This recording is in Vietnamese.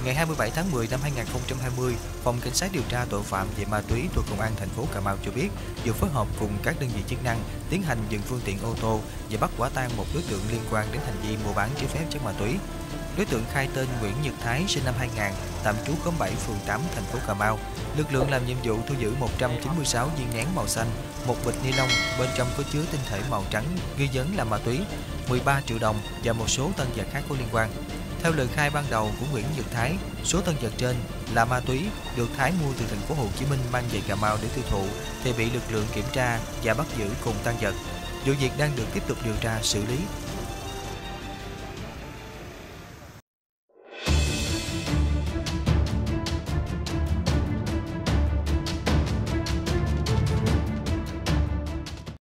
Ngày 27 tháng 10 năm 2020, Phòng Cảnh sát điều tra tội phạm về ma túy thuộc Công an thành phố Cà Mau cho biết vừa phối hợp cùng các đơn vị chức năng tiến hành dừng phương tiện ô tô và bắt quả tang một đối tượng liên quan đến hành vi mua bán trái phép chất ma túy. Đối tượng khai tên Nguyễn Nhật Thái, sinh năm 2000, tạm trú khóm 7, phường 8, thành phố Cà Mau. Lực lượng làm nhiệm vụ thu giữ 196 viên nén màu xanh, một bịch ni lông bên trong có chứa tinh thể màu trắng nghi vấn là ma túy, 13 triệu đồng và một số tăng vật khác có liên quan. Theo lời khai ban đầu của Nguyễn Nhật Thái, số tăng vật trên là ma túy được Thái mua từ thành phố Hồ Chí Minh mang về Cà Mau để tiêu thụ thì bị lực lượng kiểm tra và bắt giữ cùng tăng vật. Vụ việc đang được tiếp tục điều tra xử lý.